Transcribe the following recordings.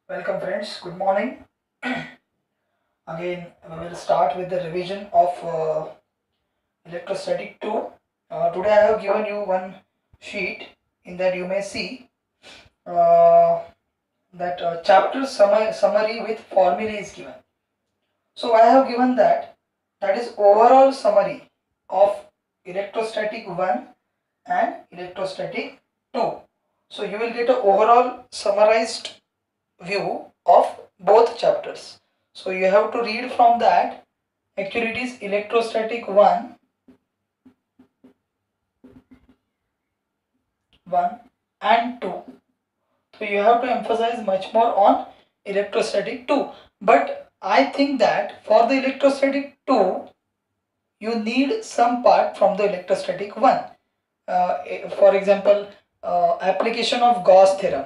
Welcome friends, good morning. Again, we will start with the revision of electrostatic 2. Today I have given you one sheet. In that you may see uh, that chapter summary with formula is given. So I have given that is overall summary of electrostatic 1 and electrostatic 2. So you will get an overall summarized view of both chapters. So you have to read from that. Actually, it is electrostatic 1 and 2. So you have to emphasize much more on electrostatic 2. But I think that for the electrostatic 2, you need some part from the electrostatic 1. For example, application of Gauss theorem.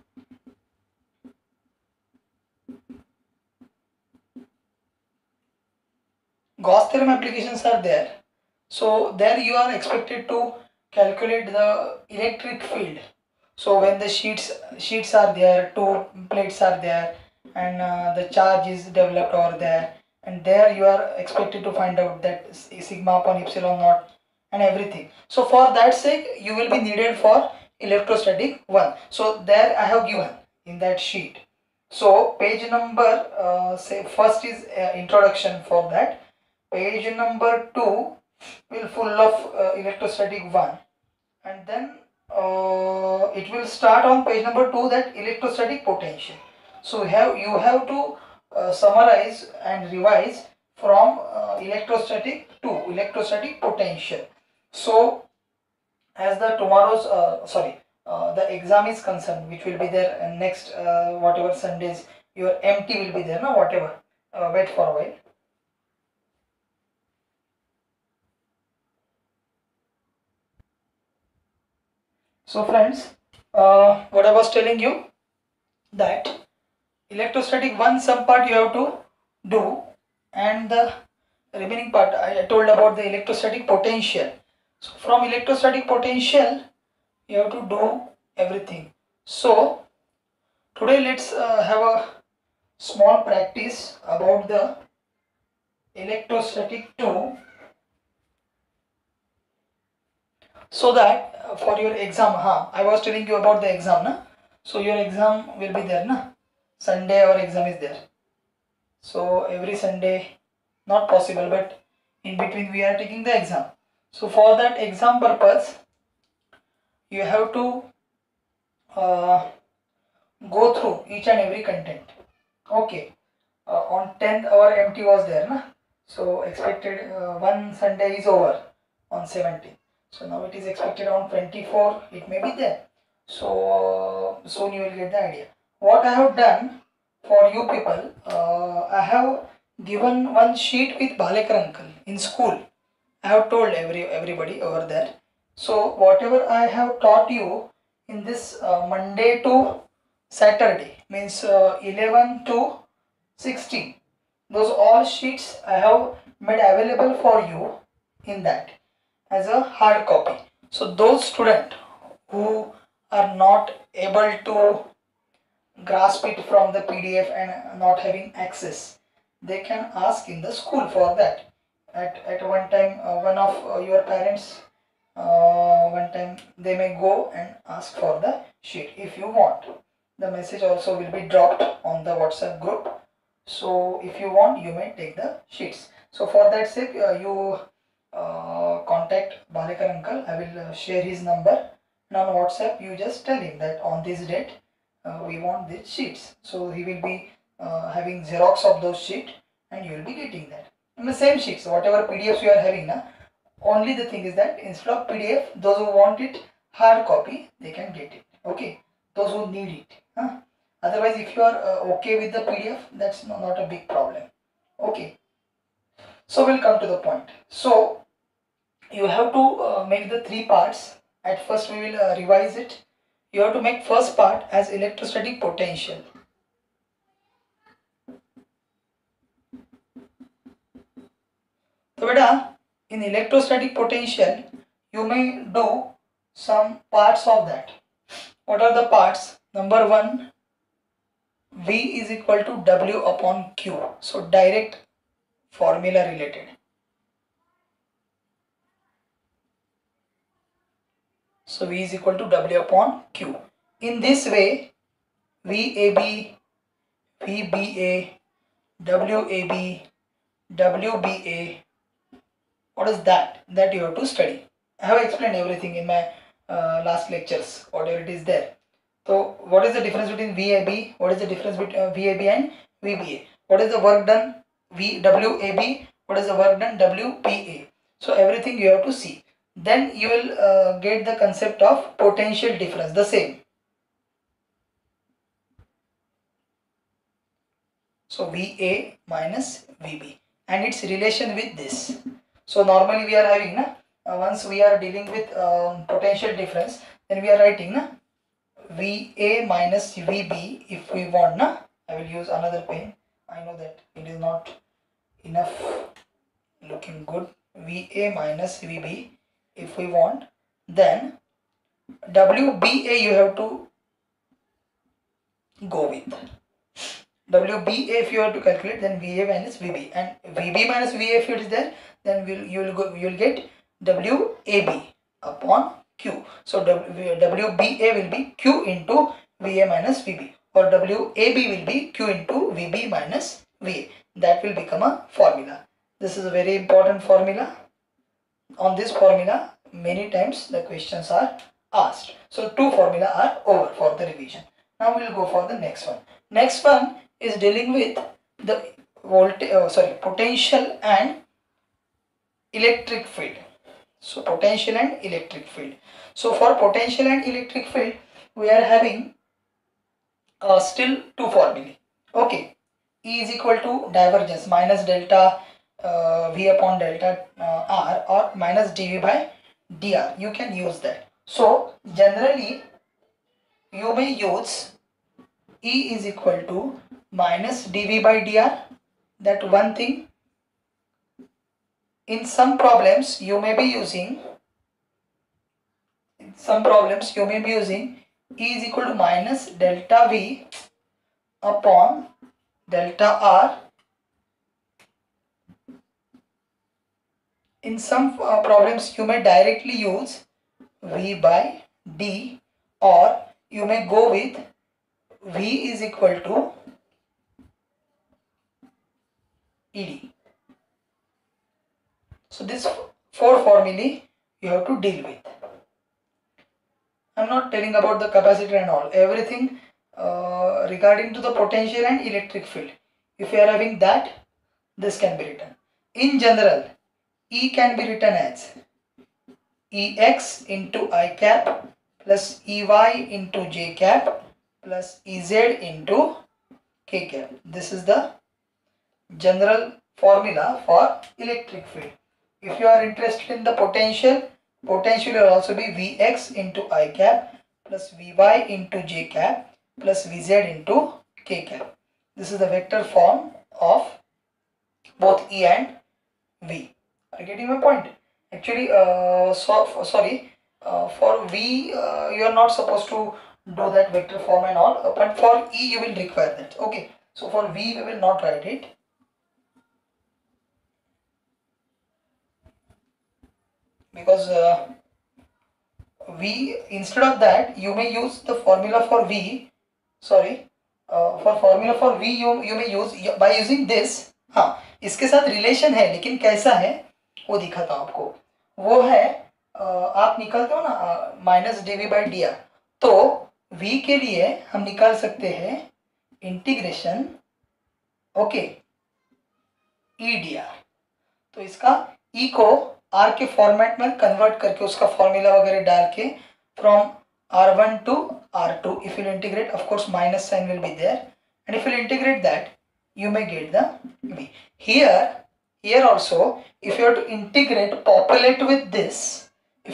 Gauss theorem applications are there. So there you are expected to calculate the electric field. So when the sheets are there, two plates are there, and the charge is developed over there, and there you are expected to find out that sigma upon epsilon naught and everything. So for that sake, you will be needed for electrostatic 1. So there I have given in that sheet. So page number, say first is introduction for that. Page number 2 will full of electrostatic 1, and then it will start on page number 2 that electrostatic potential. So you have to summarize and revise from electrostatic to electrostatic potential. So as the tomorrow's the exam is concerned, which will be there next whatever Sundays, your MT will be there, no, whatever. Wait for a while. So friends, what I was telling you, that electrostatic 1 some part you have to do, and the remaining part I told about the electrostatic potential. So from electrostatic potential you have to do everything. So today let's have a small practice about the electrostatic 2, so that for your exam, I was telling you about the exam, na? So your exam will be there, na? Sunday our exam is there. So every Sunday not possible, but in between we are taking the exam. So for that exam purpose, you have to uh, go through each and every content. Okay, on 10th our MT was there, na? So expected one Sunday is over on 17th. So now it is expected on 24. It may be there. So soon you will get the idea. What I have done for you people, I have given one sheet with Balekar uncle in school. I have told everybody over there. So whatever I have taught you in this Monday to Saturday, means 11 to 16, those all sheets I have made available for you in that as a hard copy. So those students who are not able to grasp it from the PDF and not having access, they can ask in the school for that. At one time, one of your parents, one time they may go and ask for the sheet if you want. The message also will be dropped on the WhatsApp group. So if you want, you may take the sheets. So for that sake, you contact Balekar uncle. I will share his number, and on WhatsApp you just tell him that on this date we want these sheets. So he will be having Xerox of those sheets, and you will be getting that. And the same sheets, whatever PDFs you are having now, only the thing is that instead of PDF, those who want it hard copy, they can get it. Okay, those who need it. Otherwise, if you are okay with the PDF, that's not a big problem. Okay, so we'll come to the point. So you have to make the three parts. At first, we will revise it. You have to make first part as electrostatic potential. So beta, in electrostatic potential, you may do some parts of that. What are the parts? Number one, V is equal to W upon Q. So direct formula related. So V is equal to W upon Q. In this way, VAB, VBA, WAB, WBA, what is that? That you have to study. I have explained everything in my last lectures, whatever it is there. So what is the difference between VAB? What is the difference between VAB and VBA? What is the work done WAB? What is the work done WBA? So everything you have to see. Then you will get the concept of potential difference, the same. So VA minus VB and its relation with this. So normally we are having once we are dealing with potential difference, then we are writing VA minus VB. If we want I will use another pen. I know that it is not enough looking good. VA minus VB. If we want, then WBA you have to go with. WBA if you have to calculate, then VA minus VB, and VB minus VA if it is there, then you will get WAB upon Q. So WBA will be Q into VA minus VB, or WAB will be Q into VB minus VA. That will become a formula. This is a very important formula. On this formula many times the questions are asked. So two formula are over for the revision. Now we will go for the next one. Next one is dealing with the potential and electric field. So potential and electric field. So for potential and electric field we are having still two formulae. Okay, E is equal to divergence minus delta V upon delta R, or minus dV by dr. You can use that. So generally you may use E is equal to minus dV by dr. That one thing. In some problems you may be using E is equal to minus delta V upon delta R. In some problems you may directly use V by D, or you may go with V is equal to ED. So this four formulae you have to deal with. I am not telling about the capacitor and all. Everything regarding to the potential and electric field. If you are having that, this can be written. In general, E can be written as Ex into I cap plus Ey into J cap plus Ez into K cap. This is the general formula for electric field. If you are interested in the potential will also be Vx into I cap plus Vy into J cap plus Vz into K cap. This is the vector form of both E and V. Are you getting my point? Actually, for V you are not supposed to do that vector form and all, but for E you will require that. Okay, so for V we will not write it. Because V, instead of that you may use the formula for V. For formula for V you may use by using this. हाँ, इसके साथ relation है, लेकिन कैसा है वो दिखाता हूँ आपको. वो है आप निकालते हो ना माइनस dV by dr, तो V के लिए हम निकाल सकते हैं इंटीग्रेशन ओके E dr. तो इसका E को R के फॉर्मेट में कन्वर्ट करके उसका फॉर्मूला वगैरह डाल के from R1 to R2, if you integrate, of course minus sign will be there, and if you integrate that you may get the V. Here also if you have to integrate, populate with this,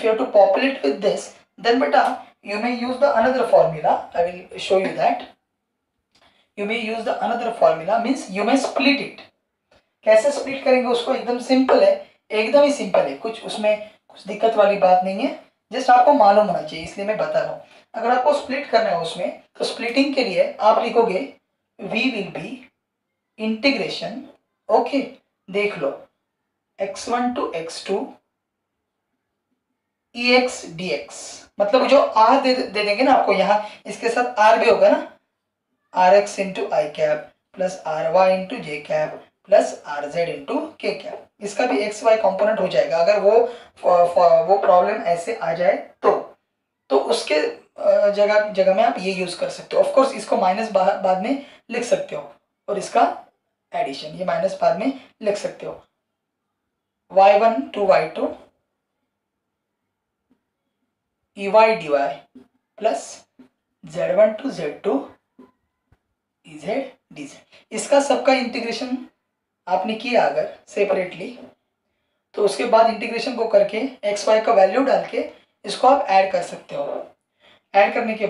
then beta you may use the another formula. I will show you that. You may use the another formula, means you may split it. कैसे split करेंगे उसको, एकदम simple है, एकदम ही simple है, कुछ उसमें कुछ दिक्कत वाली बात नहीं है, जस्ट आपको मालूम होना चाहिए, इसलिए मैं बता रहा हूँ. अगर आपको स्प्लिट करना है उसमें, तो स्प्लिटिंग के लिए आप लिखोगे we will be integration, okay, देख लो, x1 to x2 ex dx, मतलब जो r दे देंगे ना आपको, यहाँ इसके साथ r भी होगा ना, rx into I cap plus ry into J cap plus rz into K cap, इसका भी एक्स वाई कॉम्पोनेंट हो जाएगा अगर वो प्रॉब्लम ऐसे आ जाए तो उसके जगह जगह में आप ये यूज कर सकते हो। ऑफ कोर्स इसको माइनस बाद में लिख सकते हो, और इसका एडिशन ये माइनस बाद में लिख सकते हो, y1 to y2 ey dy plus z1 to z2 ez dz। इसका सबका इंटीग्रेशन आपने किया अगर सेपरेटली, तो उसके बाद इंटीग्रेशन को करके एक्स वाई का वैल्यू डाल के इसको आप ऐड कर सकते हो। ऐड करने के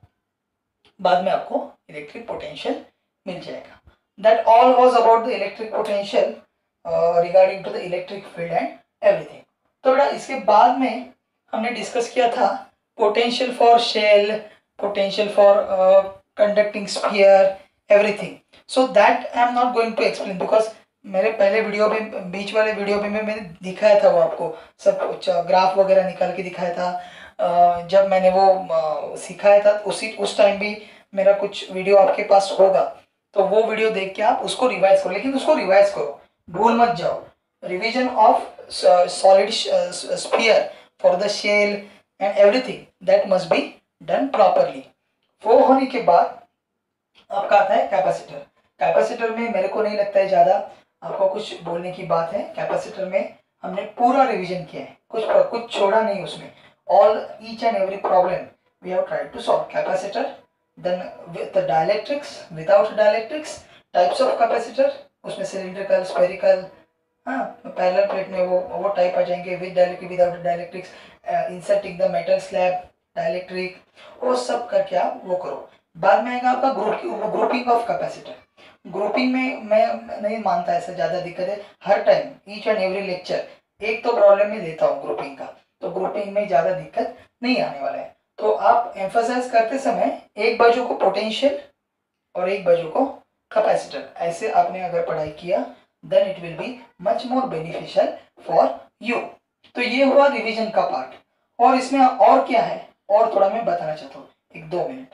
बाद में आपको इलेक्ट्रिक पोटेंशियल मिल जाएगा। That all was about the electric potential regarding to the electric field and everything. तो बेटा इसके बाद में हमने डिस्कस किया था potential for shell, potential for conducting sphere, everything. So that I am not going to explain because मेरे पहले वीडियो में, बीच वाले वीडियो में मैंने दिखाया था वो आपको सब कुछ ग्राफ वगैरह निकाल के दिखाया था। जब मैंने वो सिखाया था उस टाइम भी मेरा कुछ वीडियो आपके पास होगा, तो वो वीडियो देख के आप उसको रिवाइज करो, लेकिन उसको रिवाइज करो, भूल मत जाओ। Revision of solid sphere for the shell and everything that must be done properly. वो होने के बाद आपका आता है कैपेसिटर। कैपेसिटर में मेरे को नहीं लगता है ज़्यादा आपको कुछ बोलने की बात है। कैपेसिटर में हमने पूरा रिवीजन किया है, कुछ छोड़ा नहीं उसमें। All each and every problem we have tried to solve. Capacitor, then with the dielectrics, without dielectrics, types of capacitor, उसमें सिलिंड्रिकल, स्फेरिकल, हाँ पैरेलल प्लेट में वो टाइप आ जाएंगे, with dielectric, without dielectrics, inserting the metal slab, dielectric, वो सब करके आप वो करो। बाद में आएगा आपका ग्रुपिंग ऑफ कैपेसिटर। ग्रुपिंग में मैं नहीं मानता ऐसा ज़्यादा दिक्कत है। हर time each and every lecture एक तो प्रॉब्लम में देता हूँ ग्रुपिंग का, तो ग्रुपिंग में ज़्यादा दिक्कत नहीं आने वाला है। तो आप एम्फसाइज करते समय एक बाजू को पोटेंशियल और एक बाजू को कैपेसिटर, ऐसे आपने अगर पढ़ाई किया then it will be much more beneficial for you. तो ये हुआ रिवीजन का पार्ट। और इसमें और क्या है और थोड़ा मैं बताना चाहता हूँ, 1-2 minute.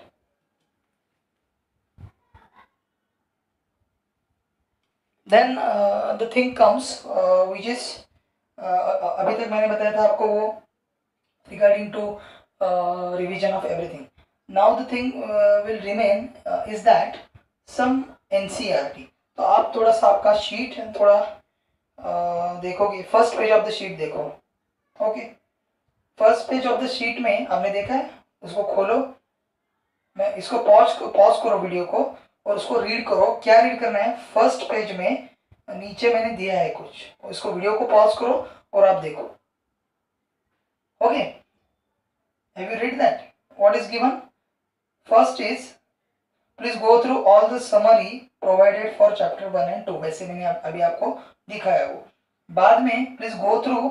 Then the thing comes which is, अभी तक मैंने बताया था आपको वो regarding to revision of everything. Now the thing will remain is that some NCERT. तो आप थोड़ा सा आपका शीट थोड़ा देखोगे, first page of the sheet देखो, okay. First page of the sheet में हमने देखा है, उसको खोलो, मैं इसको पॉज करो वीडियो को और उसको रीड करो। क्या रीड करना है, फर्स्ट पेज में नीचे मैंने दिया है कुछ, इसको वीडियो को पॉज करो और आप देखो, okay. Have you read that what is given? First is please go through all the summary provided for chapter 1 and 2, वैसे मैंने अभी आपको दिखाया वो। बाद में please go through,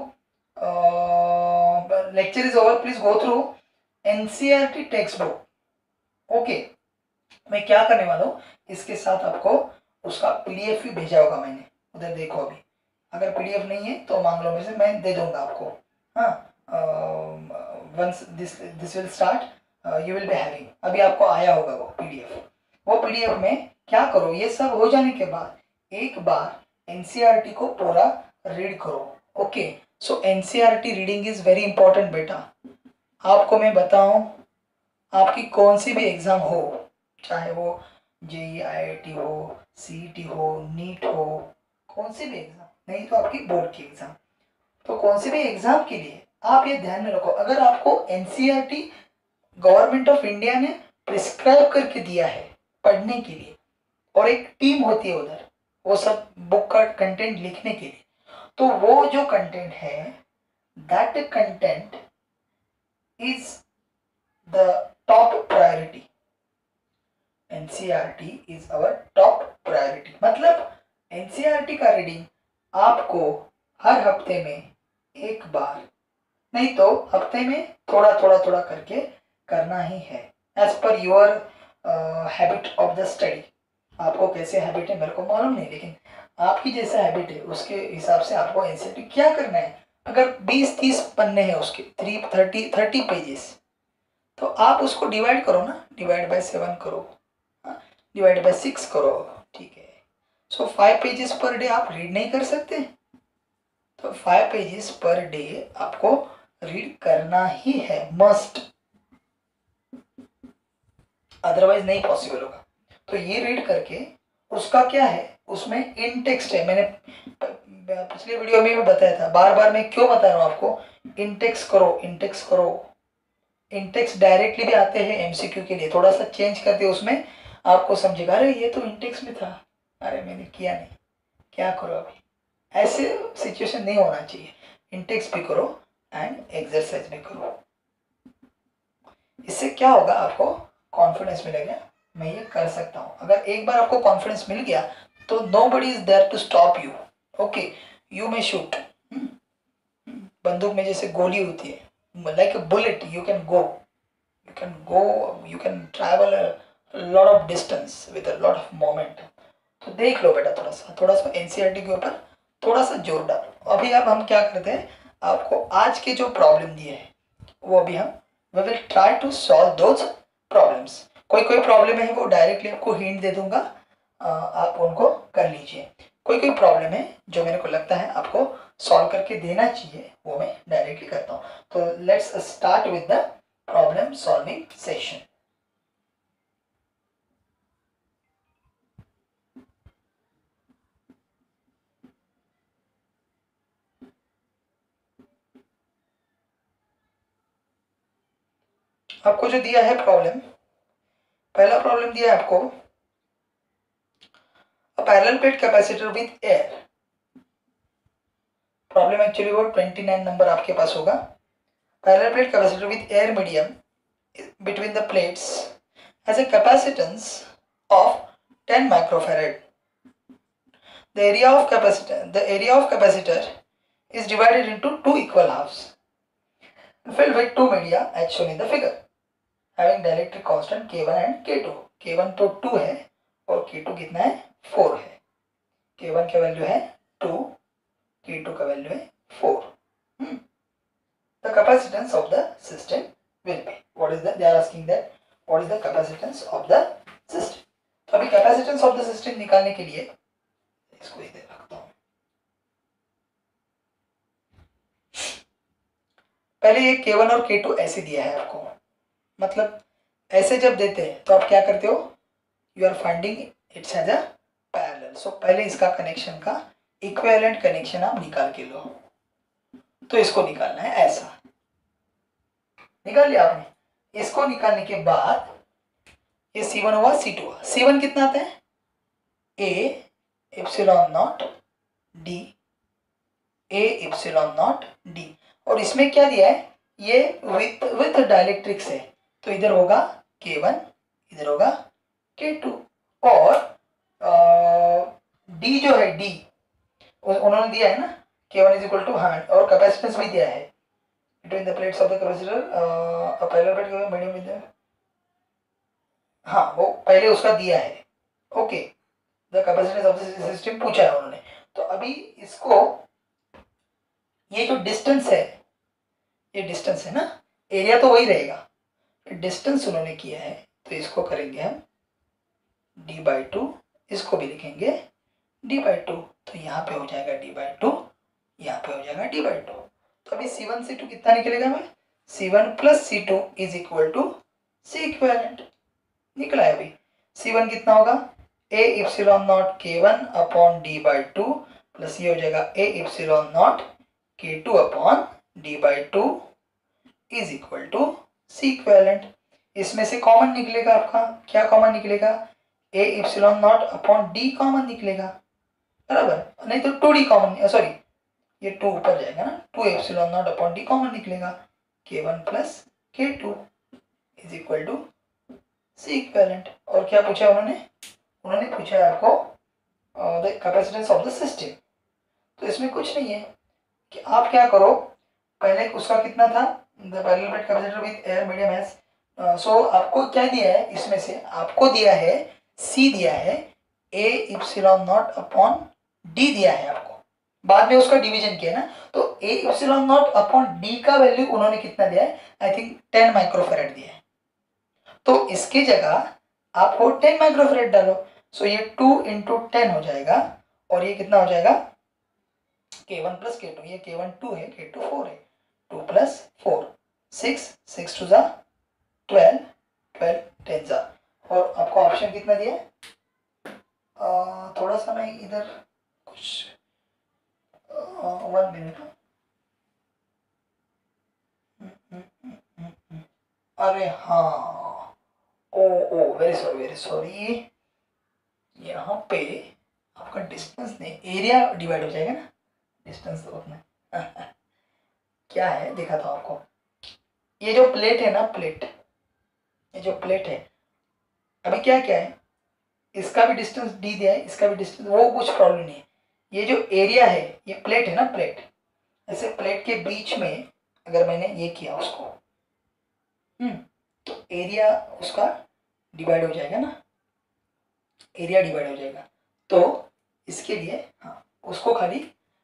lecture is over, please go through NCERT text book, okay. मैं क्या करने वाला हूँ, इसके साथ आपको उसका पीडीएफ भी भेजा होगा मैंने, उधर देखो अभी। अगर पीडीएफ नहीं है तो मांग लो, में से मैं दे दूंगा आपको। हाँ, once this will start you will be having, अभी आपको आया होगा वो पीडीएफ। वो पीडीएफ में क्या करो, ये सब हो जाने के बाद एक बार एनसीईआरटी को पूरा रीड करो, ओके। So NCERT reading is very important बेटा। आपको मैं बताऊं, आपकी कौन सी भी एग्जाम हो, चाहे वो जेई आईआईटी हो, सीईटी हो, नीट हो, कौन सी भी एग्जाम, नहीं तो आपकी बोर्ड की एग्जाम, तो कौन सी भी एग्जाम के लिए आप ये ध्यान में रखो, अगर आपको एनसीईआरटी गवर्नमेंट ऑफ इंडिया ने प्रिस्क्राइब करके दिया है पढ़ने के लिए, और एक टीम होती है उधर वो सब बुक का कंटेंट लिखने के लिए, तो वो जो कंटेंट है that content is the top priority. NCERT is our top priority, मतलब एनसीईआरटी का रीडिंग आपको हर हफ्ते में एक बार, नहीं तो हफ्ते में थोड़ा थोड़ा करके करना ही है, as per your habit of the study. आपको कैसे हैबिट है मेरे को मालूम नहीं, लेकिन आपकी जैसा हैबिट है उसके हिसाब से आपको एनसीईआरटी क्या करना है। अगर 20-30 पन्ने हैं उसके 30 पेजेस, तो आप उसको डिवाइड करो ना, डिवाइड बाय 7 करो, डिवाइड बाय 6 करो, ठीक है। सो 5 पेजेस पर डे आप रीड नहीं कर सकते, तो 5 पेजेस पर डे आपको रीड करना ही है, मस्ट, अदरवाइज नहीं पॉसिबल होगा। तो ये रीड करके उसका क्या है, उसमें इन टेक्स्ट है, मैंने पिछले वीडियो में भी बताया था, बार बार मैं क्यों बता रहा हूँ आपको, इंटेक्स करो, इंटेक्स करो। इंटेक्स डायरेक्टली भी आते हैं एमसीक्यू के लिए, थोड़ा सा चेंज कर दिया उसमें, आपको समझेगा अरे ये तो इंटेक्स में था, अरे मैंने किया नहीं, क्या करो अभी। ऐसे सिचुएशन नहीं होना चाहिए, इंटेक्स भी करो एंड एक्सरसाइज भी करो। इससे क्या होगा, आपको कॉन्फिडेंस मिलेगा, मैं ये कर सकता हूँ। अगर एक बार आपको कॉन्फिडेंस मिल गया तो nobody is there to stop you. Okay, you may shoot, बंदूक में जैसे गोली होती है, like a bullet, you can go, you can travel a lot of distance with a lot of moment। तो देख लो बेटा, थोड़ा सा एनसीईआरटी के ऊपर थोड़ा सा जोर डालो। अभी अब हम क्या करते हैं, आपको आज के जो प्रॉब्लम दिए हैं वो अभी हम we will try to solve those problems. कोई कोई प्रॉब्लम है वो डायरेक्टली आपको हिंट दे दूंगा, आप उनको कर लीजिए। कोई कोई प्रॉब्लम है जो मेरे को लगता है आपको सॉल्व करके देना चाहिए, वो मैं डायरेक्टली करता हूँ। तो let's start with the problem solving session. आपको जो दिया है प्रॉब्लम, पहला प्रॉब्लम दिया है आपको, a parallel plate capacitor with air. Problem actually वो 29 नंबर आपके पास होगा। Parallel plate capacitor with air medium between the plates has a capacitance of 10 microfarad. The area of capacitor is divided into two equal halves filled with two media as shown in the figure, having dielectric constant K1 and K2। K1 तो 2 है और K2 कितना है, 4 है। K1 का value है 2, K2 का value है 4। The capacitance of the system will be, what is the, they are asking that what is the capacitance of the system। तो अभी capacitance of the system निकालने के लिए इसको इधर रखता हूँ। पहले ये K1 और K2 ऐसे दिया है आपको, मतलब ऐसे जब देते हैं तो आप क्या करते हो, you are finding its as a parallel. सो पहले इसका कनेक्शन का इक्विवेलेंट कनेक्शन आप निकाल के लो। तो इसको निकालना है, ऐसा निकाल लिया आपने। इसको निकालने के बाद ये C1 हुआ, C2 हुआ। C1 कितना आता है, A epsilon naught D, A epsilon naught D। और इसमें क्या दिया है, ये विथ डायलेक्ट्रिक्स है, तो इधर होगा K1, इधर होगा K2। और D जो है, D उन्होंने दिया है ना, K1 इज इक्वल टू 100, और कैपेसिटेंस भी दिया है between the plates of the capacitor, a parallel plate का medium with the, हाँ वो पहले उसका दिया है। Okay, the capacitance of the system पूछा है उन्होंने। तो अभी इसको, ये जो डिस्टेंस है, ये डिस्टेंस है ना, एरिया तो वही रहेगा, डिस्टेंस उन्होंने किया है, तो इसको करेंगे हम d/2, इसको भी लिखेंगे d/2। तो यहाँ पे हो जाएगा d/2, यहाँ पे हो जाएगा d/2। तो अभी C1 C2 कितना निकलेगा हमें, C1 plus C2 is equal to C equivalent निकला है। अभी C1 कितना होगा, A epsilon naught K1 upon d/2 plus ये हो जाएगा A epsilon naught K2 upon d/2 is equal to C equivalent. इसमें से कॉमन निकलेगा आपका, क्या कॉमन निकलेगा, A epsilon naught upon D common निकलेगा, बराबर, नहीं तो 2D कॉमन, सॉरी ये 2 ऊपर जाएगा ना, 2 epsilon naught upon D common निकलेगा, K1 plus K2 is equal to C equivalent. और क्या पूछा उन्होंने पूछा है आपको the capacitance of the system. तो इसमें कुछ नहीं है कि आप क्या करो, पहले उसका कितना था, the parallel plate capacitor with air medium has, सो आपको क्या दिया है, इसमें से आपको दिया है C दिया है, A epsilon naught upon D दिया है आपको, बाद में उसका डिवीजन किया ना, तो A epsilon naught upon D का वैल्यू उन्होंने कितना दिया है, आई थिंक 10 माइक्रोफेरेड दिया है। तो इसकी जगह आपको 10 माइक्रोफेरेड डालो, सो ये 2 इंटू 10 हो जाएगा, और ये कितना हो जाएगा K1 प्लस K2, ये K1 2 है, K2 4 है, 2 प्लस 4 6, 6 टू जा 12, 12 10 जा, और आपको ऑप्शन कितना दिया है, थोड़ा सा मैं इधर कुछ 1 मिनट, अरे हाँ, ओ ओ वेरी सॉरी, यहाँ पे आपका डिस्टेंस नहीं, एरिया डिवाइड हो जाएगा ना, डिस्टेंस तो उतना क्या है दिखाता हूँ आपको। ये जो प्लेट है ना, प्लेट, ये जो प्लेट है, अभी क्या क्या है, इसका भी डिस्टेंस डी दिया है, इसका भी डिस्टेंस, वो कुछ प्रॉब्लम नहीं है। ये जो एरिया है, ये प्लेट है ना, प्लेट, ऐसे प्लेट के बीच में अगर मैंने ये किया उसको, तो एरिया उसका डिवाइड हो जाएगा ना, एरिया डिवाइड हो जाएगा। तो इसके लिए हाँ, उसको खाली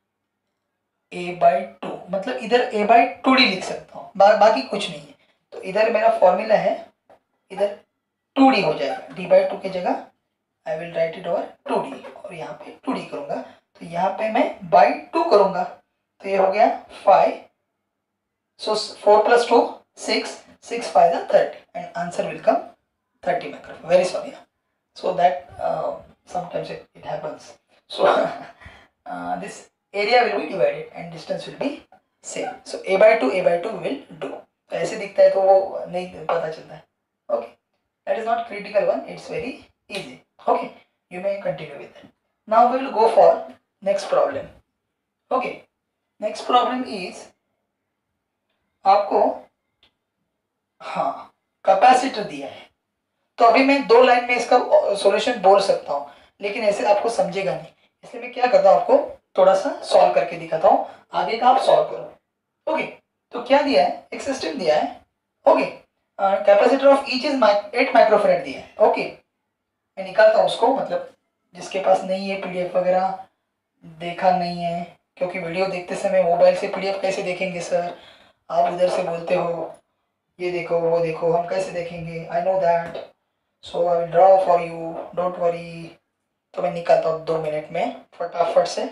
a/2, मतलब इधर a/2d लिख सकता हूँ, बाकी कुछ नहीं है। तो इधर मेरा फॉर्मूला है, इधर 2d हो जाएगा, d/2 की जगह I will write it over 2d, और यहाँ पे 2d करूँगा, तो यहाँ पे मैं बाई 2 करूँगा, तो ये हो गया 5, so 4 plus 2 6, 6 5 30, and answer will come 30 microfarad. Very sorry, so that sometimes it happens, so this area will be divided and distance will be same, so a/2 will do। तो ऐसे दिखता है तो वो नहीं पता चलता है, okay, that is not critical one, it's very easy, okay, you may continue with that। now we will go for next problem, okay, next problem is आपको हाँ कैपेसिटर दिया है, तो अभी मैं 2 लाइन में इसका सॉल्यूशन बोल सकता हूँ, लेकिन ऐसे आपको समझेगा नहीं, इसलिए मैं क्या करता हूँ, आपको थोड़ा सा सॉल्व करके दिखाता हूँ, आगे का आप सॉल्व करो। ओके, तो क्या दिया है, एक सिस्टम दिया है, okay, capacitor of each is 8 microfarad दिया है, ओके, मैं निकालता हूँ उसको, मतलब जिसके पास नहीं है पीडीएफ वगैरह देखा नहीं है, क्योंकि वीडियो देखते समय मोबाइल से पीडीएफ कैसे देखेंगे सर, आप उधर से बोलते हो ये देखो वो देखो, हम कैसे देखेंगे, I know that, so I will draw for you, don't worry. तो मैं निकालता हूँ 2 मिनट में फटाफट से।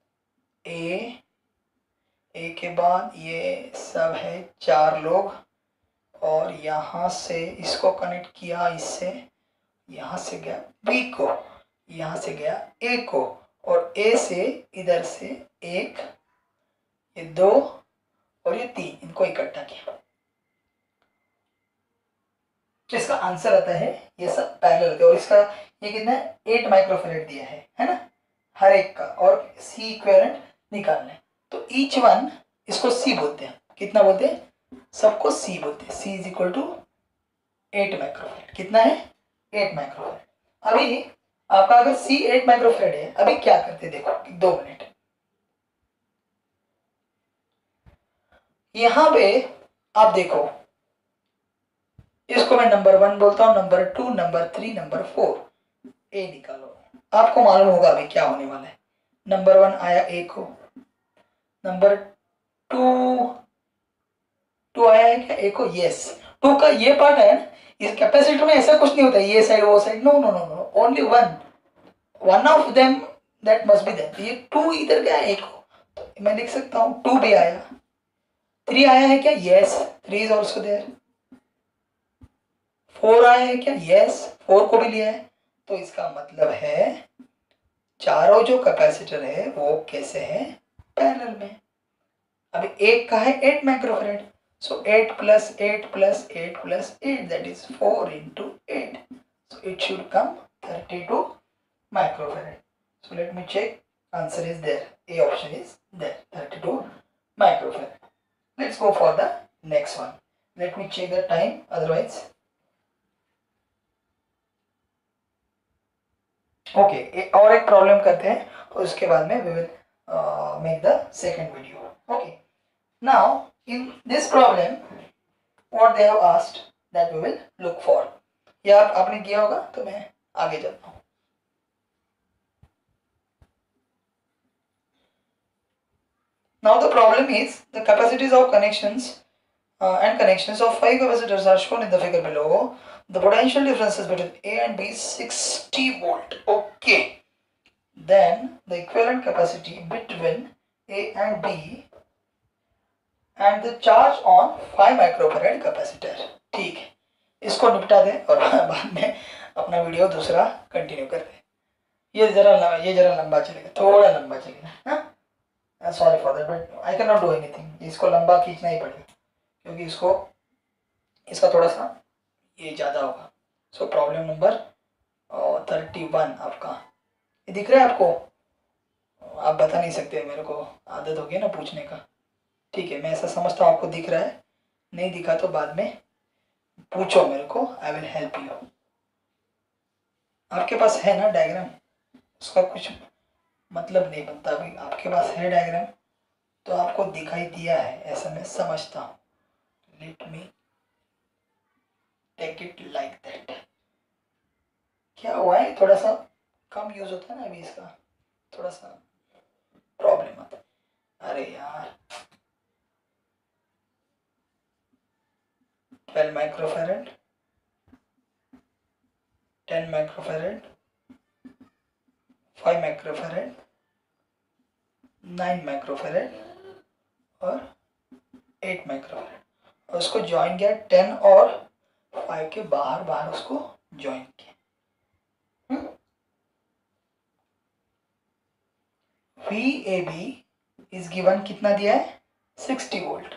ए के बाद ये सब है 4 लोग, और यहाँ से इसको कनेक्ट किया इससे, यहाँ से गया बी को, यहाँ से गया ए को, और ए से इधर से 1, ये 2 और ये 3, इनको इकट्ठा किया, इसका आंसर आता है, ये सब पैरेलल होते हैं, और इसका ये कितना है 8 माइक्रोफेरेड दिया है ना, हर एक का, और सी इक्विवेलेंट निकालना है, तो ईच वन, इसको सी बोलते हैं, कितना बोलते हैं, सबको सी बोलते हैं, C is equal to 8 microfarad, कितना है 8 माइक्रोफेरेड। अभी आपका अगर सी 8 माइक्रोफेरेड है, अभी क्या करते देखो 2 मिनट, यहां पे आप देखो, इसको मैं नंबर 1 बोलता हूँ, नंबर 2, नंबर 3, नंबर 4, ए निकालो, आपको मालूम होगा अभी क्या होने वाला है। नंबर 1 आया ए को, नंबर 2 आया है क्या ए को, यस, 2 का ये पार्ट है ना, इस कैपेसिटर में ऐसा कुछ नहीं होता ये साइड वो side, no no no no, only one of them that must be that, ये 2 इधर गया ए को, तो मैं लिख सकता हूँ 2 भी आया, 3 आया है क्या, यस, 3 इज ऑल्सो देयर, 4 आया है क्या, यस, 4 को भी लिया है, तो इसका मतलब है चारों जो कैपेसिटर है वो कैसे है, पैरेलल में। अभी एक का है 8 microfarad, so 8 plus 8 plus 8 plus 8, that is 4 into 8, so it should come 32 microfarad। So let me check, answer is there, A option is there, 32 microfarad। Let's go for the next one, let me check the time, otherwise okay, और एक problem करते हैं, उसके बाद में we will make the second video. Okay, now in this problem what they have asked that we will look for, ये आपने किया होगा, तो मैं आगे चलता हूँ। Now the problem is the capacities of connections and connections of 5 capacitors are shown in the figure below. The potential differences between A and B is 60 volt. Okay. Then the equivalent capacity between A and B and the charge on 5 microfarad capacitor. ठीक है, इसको निपटा दें और बाद में अपना video दूसरा कंटिन्यू कर दें. ये जरा लंबा चलेगा, थोड़ा लंबा चलेगा. Sorry for that but I can not do anything. इसको लंबा खींचना ही पड़ेगा क्योंकि इसका थोड़ा सा ये ज़्यादा होगा. सो प्रॉब्लम नंबर 31 आपका ये दिख रहा है आपको. आप बता नहीं सकते, मेरे को आदत होगी ना पूछने का. ठीक है, मैं ऐसा समझता हूँ आपको दिख रहा है. नहीं दिखा तो बाद में पूछो मेरे को, आई विल हेल्प यू. आपके पास है ना डायग्राम, उसका कुछ मतलब नहीं बनता. अभी आपके पास है डायग्राम तो आपको दिखाई दिया है ऐसा मैं समझता हूँ. Let me take it like that. क्या हुआ है, थोड़ा सा कम यूज होता है ना अभी, इसका थोड़ा सा प्रॉब्लम आता है. अरे यार 12 माइक्रोफैरड, 10 माइक्रोफैरड, 5 माइक्रोफैरड, 9 माइक्रोफैरड और 8 माइक्रोफैरड. और उसको ज्वाइन किया 10 और 5 के बाहर उसको ज्वाइन किया. VAB इज गिवन, कितना दिया है 60 वोल्ट.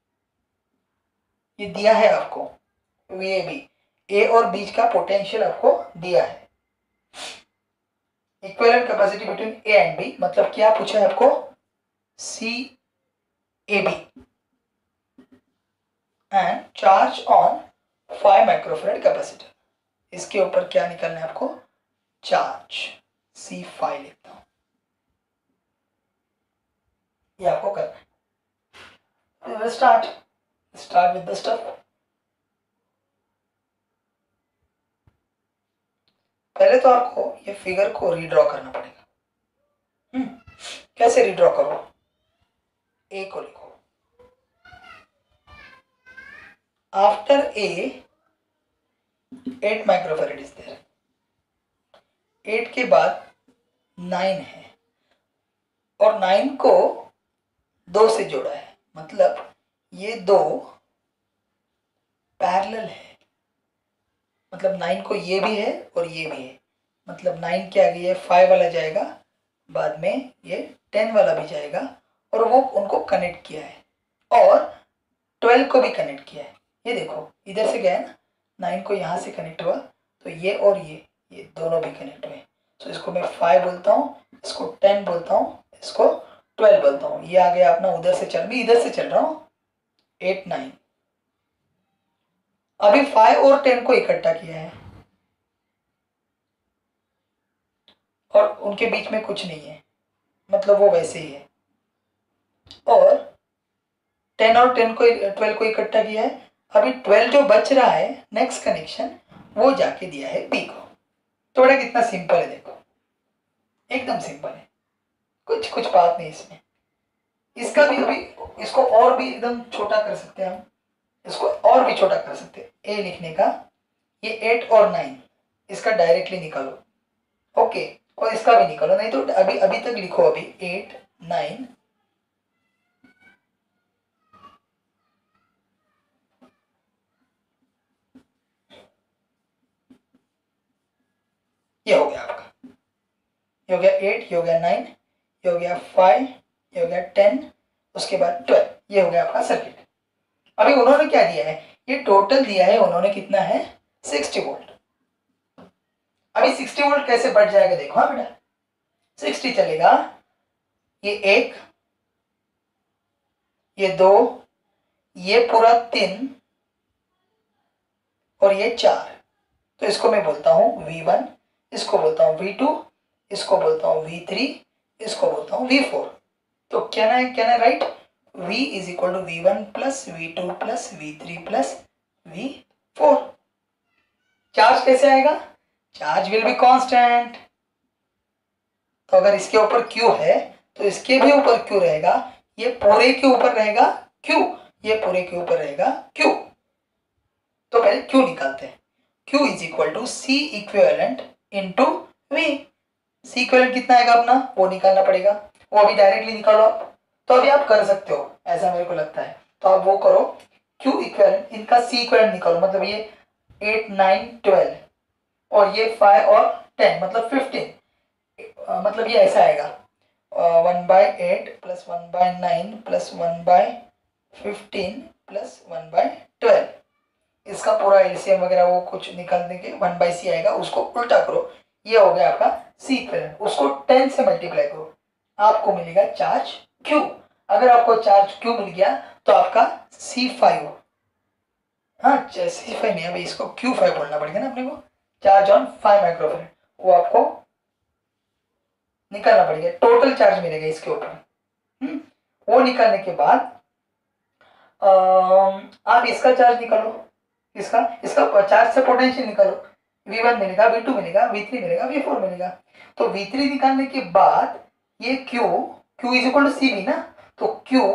ये दिया है आपको VAB, ए और बीच का पोटेंशियल आपको दिया है. Equivalent capacity between A and B, मतलब क्या पूछा है आपको, CAB and charge on 5 microfarad capacitor. इसके ऊपर क्या निकालना है आपको, चार्ज. C5 लिखता हूं, ये आपको करना है. Start with the stuff. पहले तो आपको ये फिगर को रीड्रॉ करना पड़ेगा. कैसे रीड्रॉ करो, ए को लिखो. After A 8 microfarad is there. 8 के बाद 9 है और 9 को 2 से जोड़ा है, मतलब ये 2 पैरेलल है. मतलब 9 को ये भी है और ये भी है, मतलब 9 के आगे ये 5 वाला जाएगा, बाद में ये 10 वाला भी जाएगा और वो उनको कनेक्ट किया है. और 12 को भी कनेक्ट किया है. ये देखो इधर से गया ना, 9 को यहाँ से कनेक्ट हुआ तो ये और ये दोनों भी कनेक्ट हुए. तो इसको मैं 5 बोलता हूँ, इसको 10 बोलता हूँ, इसको 12 बोलता हूँ. ये आ गया अपना उधर से चल, मैं इधर से चल रहा हूँ 8 9. अभी 5 और 10 को इकट्ठा किया है और उनके बीच में कुछ नहीं है, मतलब वो वैसे ही है. और 10 और 12 को इकट्ठा किया है. अभी 12 जो बच रहा है नेक्स्ट कनेक्शन, वो जाके दिया है बी को. थोड़ा कितना सिंपल है देखो, एकदम सिंपल है, कुछ बात नहीं इसमें. इसका भी अभी इसको और भी एकदम छोटा कर सकते हैं हम, इसको और भी छोटा कर सकते हैं. ए लिखने का, ये 8 और 9 इसका डायरेक्टली निकालो. ओके, और इसका भी निकालो, नहीं तो अभी तक लिखो. अभी 8 9 ये हो गया आपका. ये हो गया 8, ये हो गया 9, ये हो गया 5, ये हो गया 10, उसके बाद 12. ये हो गया आपका सर्किट. अभी उन्होंने क्या दिया है, ये टोटल दिया है उन्होंने, कितना है 60 वोल्ट. अभी 60 वोल्ट कैसे बढ़ जाएगा देखो. हाँ बेटा 60 चलेगा, ये 1, ये 2, ये पूरा 3 और ये 4. तो इसको मैं बोलता हूँ V1, इसको बोलता हूँ V2, इसको बोलता हूँ V3, इसको बोलता हूँ V4. तो क्या ना right, V is equal to V1 plus V2 plus V3 plus V4. Charge कैसे आएगा, चार्ज विल बी कांस्टेंट. तो अगर इसके ऊपर Q है तो इसके भी ऊपर Q रहेगा. ये पूरे के ऊपर रहेगा Q, ये पूरे के ऊपर रहेगा Q। तो पहले Q निकालते हैं। Q is equal to C equivalent into V। C equivalent कितना आएगा अपना, वो निकालना पड़ेगा, वो अभी डायरेक्टली निकालो आप। तो अभी आप कर सकते हो, ऐसा मेरे को लगता है। तो आप वो करो, Q इक्विवेलेंट, इनका C इक्विवेलेंट निकालो, मतलब ये 8 9 12 और ये 5 और 10 मतलब 15, मतलब ये ऐसा आएगा 1/8 प्लस 1/9 प्लस 1/15 प्लस 1/12। इसका पूरा एलसीएम वगैरह वो कुछ निकालने के 1/c आएगा, उसको उल्टा करो, ये हो गया आपका C इक्विवेलेंट। उसको 10 से मल्टीप्लाई करो, आपको मिलेगा चार्ज Q। अगर आपको चार्ज Q मिल गया तो आपका C5, हाँ C5 नहीं, अभी इसको Q5 बोलना पड़ेगा ना अपने को, चार्ज ऑन 5 माइक्रोफेरेड, वो आपको निकालना पड़ेगा, टोटल चार्ज मिलेगा इसके ऊपर। वो निकालने के बाद आप इसका चार्ज निकालो, इसका चार्ज से पोटेंशियल निकालो, V1 मिलेगा, V2 मिलेगा, V3 मिलेगा, V4 मिलेगा। तो V3 निकालने के बाद ये Q is equal to CV ना, तो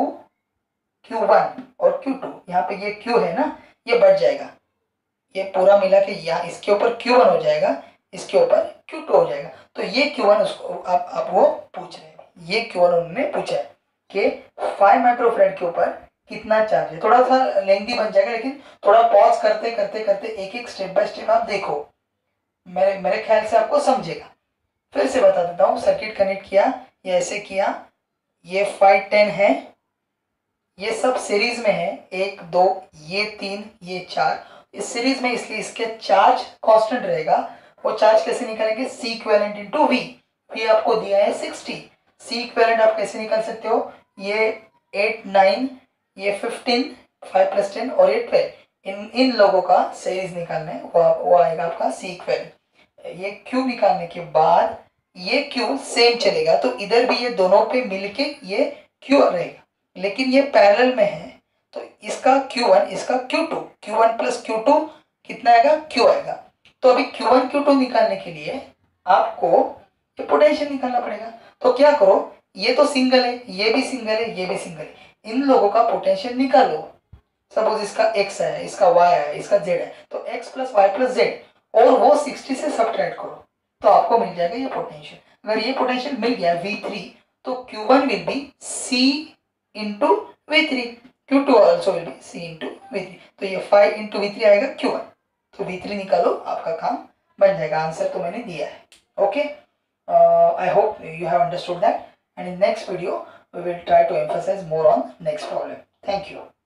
Q1 और Q2, यहाँ पे ये Q है ना, ये बढ़ जाएगा, ये पूरा मिला के यहाँ इसके ऊपर Q1 हो जाएगा, इसके ऊपर Q2 हो जाएगा। तो ये Q1 उसको आप वो पूछ रहे हैं, ये Q1 उन्होंने पूछा है कि 5 माइक्रोफेरेड के ऊपर कितना चार्ज है। थोड़ा सा लेंथी बन जाएगा, लेकिन थोड़ा पॉज करते करते करते एक एक स्टेप बाय स्टेप आप देखो, मेरे ख्याल से आपको समझेगा। फिर से बता देता हूँ, सर्किट कनेक्ट किया, ये ऐसे किया, ये 5 10 है, ये सब सीरीज में है, 1 2 ये 3 ये 4, इस सीरीज में, इसलिए इसके चार्ज कांस्टेंट रहेगा। वो चार्ज कैसे निकालेंगे, C इक्विवेलेंट इंटू V आपको दिया है 60। C इक्विवेलेंट आप कैसे निकाल सकते हो, ये 8 9 ये 15 5 प्लस 10 और ये 12, इन लोगों का सीरीज निकालना है, वो आएगा आपका C इक्विवेलेंट। ये Q निकालने के बाद ये Q सेम चलेगा, तो इधर भी ये दोनों पे मिलके ये Q रहेगा, लेकिन ये पैरेलल में है, तो इसका Q1 इसका Q1 प्लस Q2 कितना आएगा, Q आएगा। तो अभी Q1 Q2 निकालने के लिए आपको ये पोटेंशियल निकालना पड़ेगा। तो क्या करो, ये तो सिंगल है, ये भी सिंगल है, ये भी सिंगल है, इन लोगों का पोटेंशियल निकालो। सपोज इसका x है, इसका y है, इसका z है, तो x plus Y plus Z और वो 60 से सब्ट्रैक्ट करो, तो आपको मिल जाएगा ये पोटेंशियल। अगर ये पोटेंशियल मिल गया V3, तो Q1 will be C into V3, Q2 also will be C into V3, तो ये 5 इंटू V3 आएगा Q1। तो V3 निकालो, आपका काम बन जाएगा। आंसर तो मैंने दिया है। Okay, I hope you have understood that, and in next video we will try to emphasize more on next problem. Thank you.